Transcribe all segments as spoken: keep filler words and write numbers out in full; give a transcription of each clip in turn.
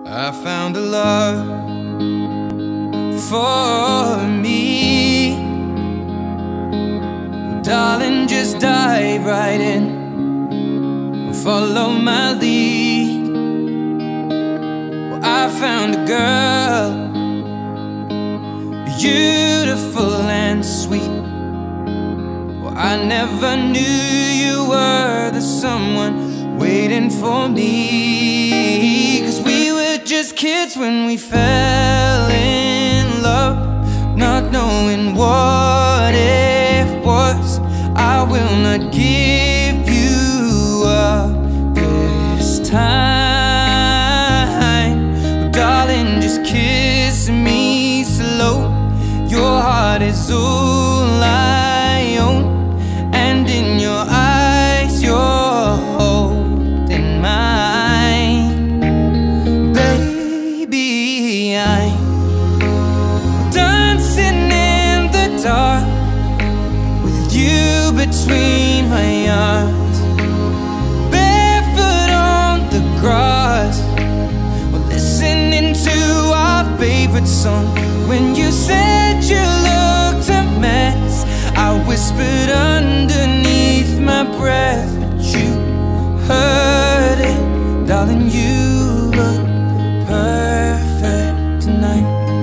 I found a love for me. Well, darling, just dive right in and follow my lead. Well, I found a girl, beautiful and sweet. Well, I never knew you were the someone waiting for me. 'Cause we were just kids when we fell in love, not knowing what it was. I will not give you up this time. Well, darling, just kiss me slow. Your heart is all I own, and in your eyes you're holding mine. Baby, I'm dancing in the dark with you between my arms, barefoot on the grass. We're listening to our favorite song. When you said you looked a mess, I whispered underneath my breath, but you heard it. Darling, you look perfect tonight.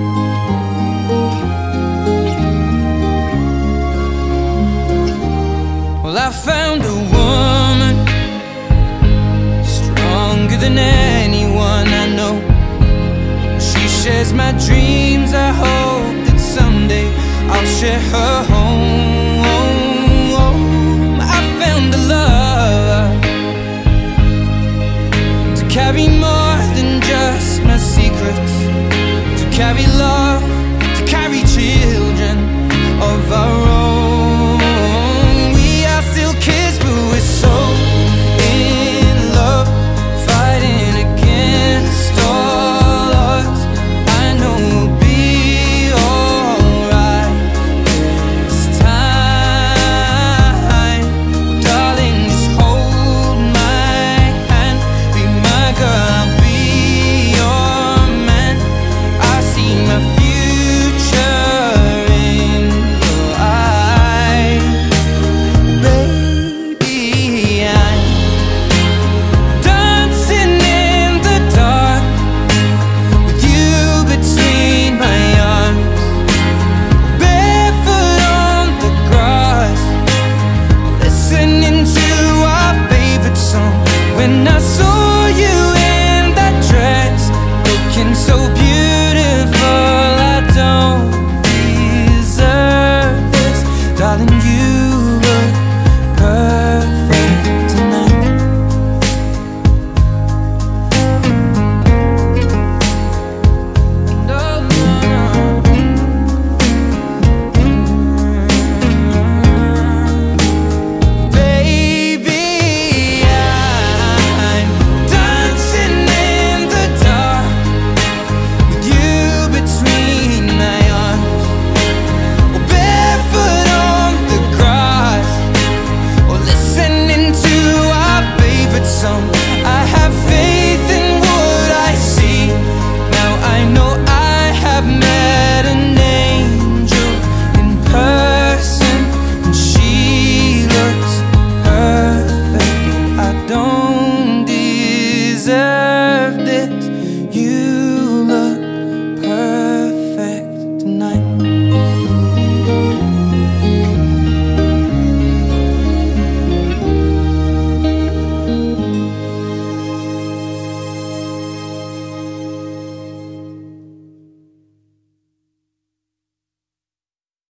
Well, I found a woman stronger than anyone I know. She shares my dreams. I hope that someday I'll share her home. I found a love to carry more than just my secrets, to carry love, to carry cheers.